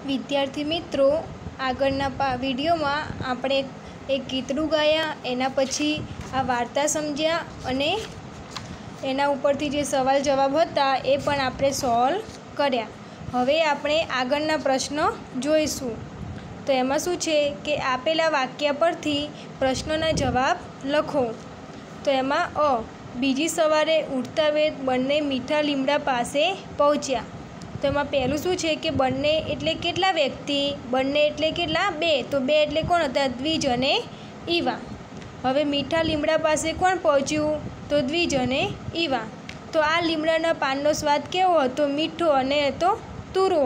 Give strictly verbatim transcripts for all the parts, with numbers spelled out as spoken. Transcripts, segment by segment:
विद्यार्थी मित्रों आगळना विडियोमां आपणे एक गीतड़ू गाया एना पछी आ वार्ता समझ्या अने एना उपरथी जे सवाल जवाब हता ए पण आपणे सॉल्व कर्या। हवे आपणे आगळना प्रश्न जोईशुं। तो एमां शुं छे के आपेला वाक्य परथी प्रश्नोना जवाब लखो। तो एमां अ बीजी सवारे उठता वेत बंने मीठा લીમડા पासे पहोंच्या। तो एमां पहेलुं शुं छे के बंने एटले केटला व्यक्ति, बंने एटले केटला बे, तो बे एटले कोण हता द्विज अने ईवा। हवे मीठा લીમડા पासे कोण पहोंच्युं तो द्विज अने ईवा। तो आ લીમડાના પાનનો સ્વાદ કેવો હતો? મીઠો અને હતો તુરો।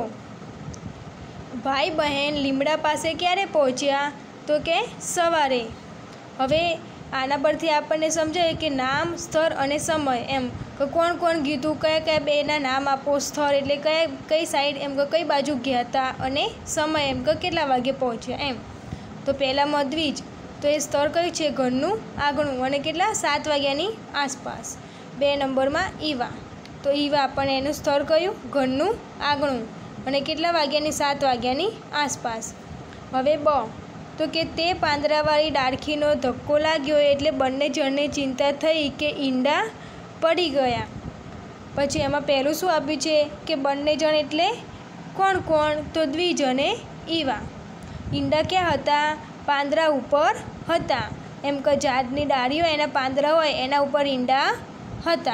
भाई बहन લીમડા पासे क्यारे पहोंच्या तो के सवारे। हवे आना परथी आपने समझाय कि नाम, स्थळ अने समय एम के कोण कोण गीतुं, कया कया बेना नाम आपो, स्थळ एटले कया कई साइड एम के कई बाजू गया था अने समय एम के केटला वागे पहोंच्या एम। तो पहेलामां द्विज तो ए स्थळ कयुं छे? घरनुं आंगणुं अने केटला सात वाग्यानी आसपास। बे नंबर में ईवा तो ईवा आपणे एनुं स्थळ कयुं? घरनुं आंगणुं अने केटला वाग्यानी सात वाग्यानी आसपास। हवे ब तो के ते પાંદરાવાળી ડાળખીનો ધક્કો लाग्यो एटले बंने जणने चिंता थई के ईंडा पड़ी गया। पछी एमां पहेलुं शुं आप्युं छे के बंने जण एटले कोण कोण? तो द्विज अने ईवा। ईंडा क्या हता? પાંદરા उपर हता। एम के झाडनी डाळीओ एना પાંદરા होय एना उपर ईंडा हता।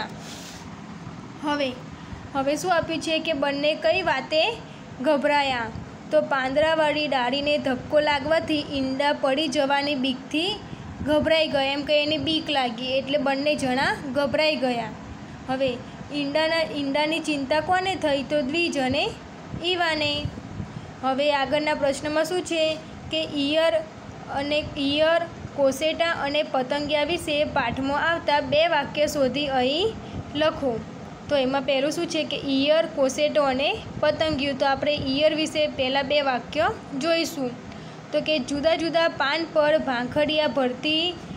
हवे हवे शुं आप्युं छे के बंने कई वाते गभराया। तो પાંદરાવાળી डाळीने धक्को लागवाथी ईंडा पड़ी जवानी बीकथी गभराई गया। एम के एने बीक लागी एटले बंने जणा गभराई गया। हवे ईंडाना ईंडानी चिंता कोने थई? तो द्विज अने ईवाने। हवे आगळना प्रश्नमां शुं छे के ईयर अने ईयर, कोसेटा अने पतंगिया विषे पाठमां आवता बे वाक्य शोधी अहीं लखो। तो एमां पहेलुं शुं छे के ईयर, कोसेटो अने पतंगिયું। तो आपणे ईयर विषे पहला बे वाक्य जोईशुं। तो के जुदा जुदा पान पर भांखड़िया भरती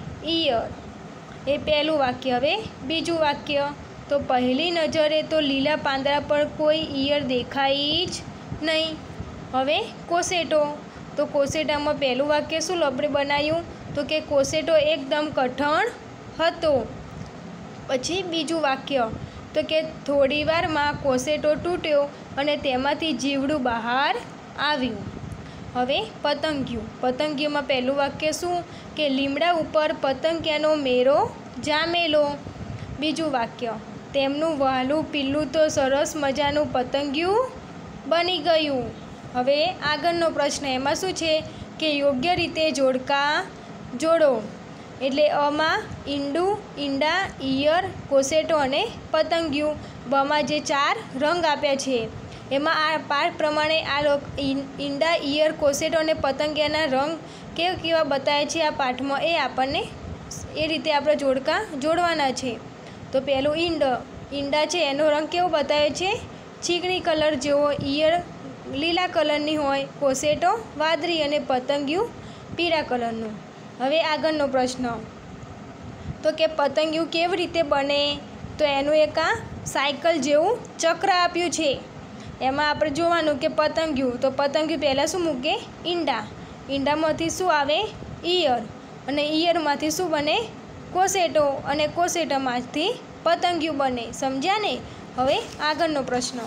ईयर ए पहेलुं वाक्य। हवे बीजुं वाक्य तो पहली नजरे तो लीला પાંદડા पर कोई ईयर देखाई ज नहीं। हवे कोसेटो तो कोसेटामां पहेलुं वाक्य शुं आपणे बनाव्युं? तो के कोसेटो एकदम कठण हतो। पछी बीजुं वाक्य तो के थोड़ी वार में कोसेटो तूट्यो अने तेमांथी जीवड़ुं बहार आव्युं। हवे पतंगिયું पतंगिયું में पहलुं वाक्य शुं के લીમડા उपर पतंगियानो मेरो जामेलो। बीजुं वाक्य तेमनुं वहालुं पीलुं तो सरस मजानुं पतंगिયું बनी गयुं। हवे आगळनो प्रश्न एमां शुं छे के योग्य रीते जोड़का जोड़ो। एटले अ में ईंडू, ईंडा, ईयर, कोसेटो अने पतंगिયું। ब में जे चार रंग आप्या छे एमां आ पाठ प्रमाणे आ लोक ईंडा, ईयर, कोसेटो अने पतंगियाना रंग केवा केवा बतावे छे आ पाठमां ए आपणने ए रीते आपणे जोड़का जोड़वाना छे। तो पहेलुं ईंड ईंडा छे एनो रंग केवो बतावे छे? चीकणी कलर जेवो। ईयर लीला कलरनी होय, कोसेटो वादળી अने पतंगिયું पीळा कलरनुं। हवे आगळनो प्रश्न तो के पतंगिયું केवी रीते बने? तो एनुं एक आ साइकल जेवुं चक्र आप्युं छे। एमां आपणे जोवानुं के पतंगिયું तो पतंगिયું पहेला शुं मूके? ईंडा। ईंडामांथी शुं आवे? ईयर अने ईयरमांथी शुं बने? कोसेटो अने कोसेटामांथी पतंगिયું बने। समझ्या ने? हवे आगळनो प्रश्न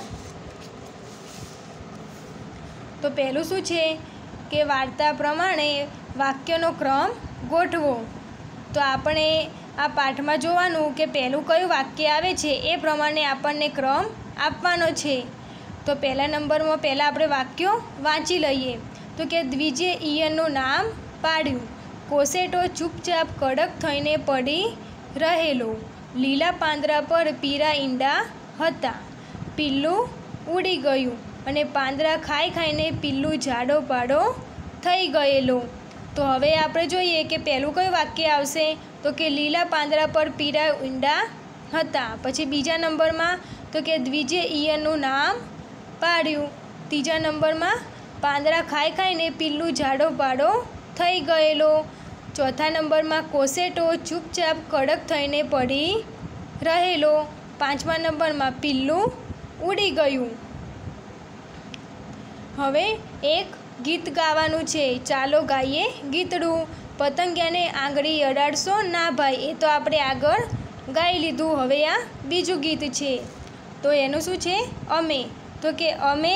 तो पहेलुं शुं छे के वार्ता प्रमाणे वाक्यनो क्रम गोठवो। तो आपणे आ पाठ में जोवानुं के पहेलुं कयुं वाक्य आवे छे ए प्रमाणे आपणने क्रम आपवानो छे। तो पहला नंबर में पहला आपणे वाक्यो वांची लईए। तो के द्विजे ईयरनुं नाम पाड्युं। कोसेटो चूपचाप कड़क थईने पड़ी रहेलो। लीला પાંદડા पर पीरा ईंडा हता। पील्लुं उड़ी गयुं अने પાંદડા खाई खाईने पील्लुं जाडो पाडो थई गयेलो। तो हवे आपणे जोईए के पहेलुं कयुं वाक्य आवशे? तो के लीला પાંદડા पर पीरा ईंडा हता। पछी बीजा नंबर में तो के द्विजे ईयरनुं नाम पाड्युं। तीजा नंबर में પાંદડા खाई खाईने पील्लुं जाडो पाडो थई गयेलो। चौथा नंबर में कोसेटो चूपचाप कड़क थईने पड़ी रहेलो। पांचमा नंबर में पील्लुं उड़ी गयुं। હવે એક ગીત ગાવાનું છે, ચાલો ગાઈએ ગીતડું. પતંગિયાને આંગળી અડાડશો ના ભાઈ, એ તો આપણે આગળ ગાઈ લીધું. હવે આ બીજું ગીત છે, તો એનું શું છે? અમે. તો કે અમે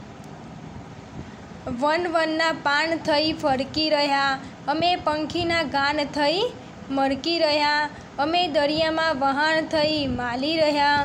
વન વનના પાન થઈ ફરકી રહ્યા, અમે પંખીના ગાન થઈ મરકી રહ્યા, અમે દરિયામાં વહાણ થઈ માલી રહ્યા,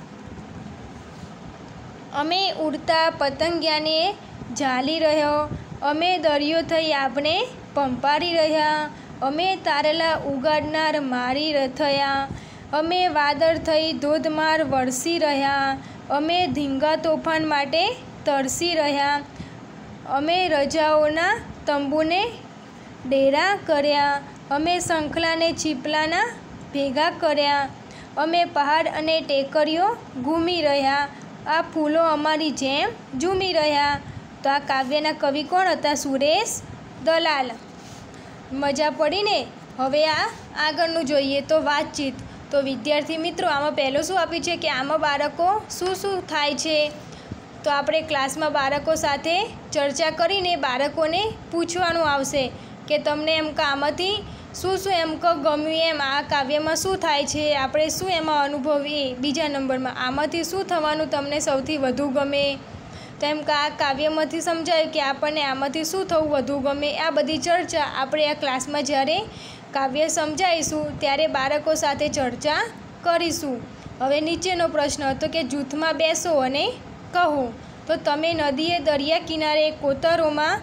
અમે ઉડતા પતંગિયાને ઝાલી રહ્યો, અમે દરિયો થઈ આપણે પંપારી રહ્યા, અમે તારલા ઉગાડનાર મારી થયા, અમે વાદળ થઈ ધોધમાર વરસી રહ્યા, અમે ધીંગા તોફાન માટે તરસી રહ્યા, અમે રજાઓના તંબુને ડેરા કર્યા, અમે શંખલાને ચીપલાના ભેગા કર્યા, અમે પહાડ અને ટેકરીઓ ઘૂમી રહ્યા, આ ફૂલો અમારી જેમ ઝૂમી રહ્યા. તો આ કાવ્યના કવિ કોણ હતા? સુરેશ દલાલ. મજા પડી ને? હવે આ આગળનું જોઈએ તો વાતચીત. તો વિદ્યાર્થી મિત્રો, આમાં પહેલું શું આપ્યું છે કે આમાં બાળકો શું શું થાય છે, તો આપણે ક્લાસમાં બાળકો સાથે ચર્ચા કરીને બાળકોને પૂછવાનું આવશે કે તમને એમ કે આમાંથી શું શું એમ કે ગમ્યું, એમ આ કાવ્યમાં શું થાય છે, આપણે શું એમાં અનુભવીએ. બીજા નંબરમાં આમાંથી શું થવાનું તમને સૌથી વધુ ગમે, તો એમ કે આ કાવ્યમાંથી સમજાયું કે આપણને આમાંથી શું થવું વધુ ગમે. આ બધી ચર્ચા આપણે આ ક્લાસમાં જ્યારે કાવ્ય સમજાવીશું ત્યારે બાળકો સાથે ચર્ચા કરીશું. હવે નીચેનો પ્રશ્ન હતો કે જૂથમાં બેસો અને કહો. તો તમે નદીએ, દરિયા કિનારે, કોતરોમાં,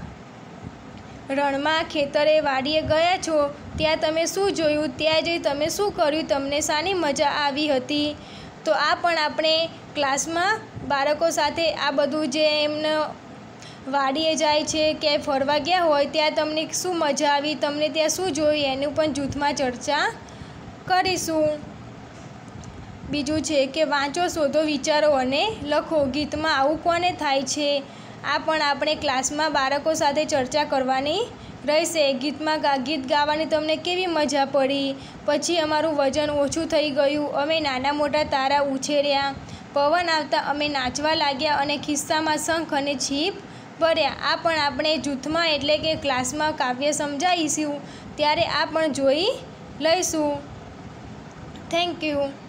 રણમાં, ખેતરે, વાડીએ ગયા છો, ત્યાં તમે શું જોયું, ત્યાં જઈ તમે શું કર્યું, તમને શાની મજા આવી હતી. તો આ પણ આપણે ક્લાસમાં બાળકો સાથે આ બધું જે એમને વાડીએ જાય છે કે ફરવા ગયા હોય ત્યાં તમને શું મજા આવી, તમને ત્યાં શું જોયું, એનું પણ જૂથમાં ચર્ચા કરીશું. બીજું છે કે વાંચો, શોધો, વિચારો અને લખો. ગીતમાં આવું કોને થાય છે, આ પણ આપણે ક્લાસમાં બાળકો સાથે ચર્ચા કરવાની રહેશે. ગીતમાં ગા ગીત ગાવાની તમને કેવી મજા પડી, પછી અમારું વજન ઓછું થઈ ગયું, અમે નાના મોટા તારા ઉછેર્યા, પવન આવતા અમે નાચવા લાગ્યા અને ખિસ્સામાં શંખ અને છીપ ભર્યા. આ પણ આપણે જૂથમાં એટલે કે ક્લાસમાં કાવ્ય સમજાવીશું ત્યારે આ પણ જોઈ લઈશું. Thank you.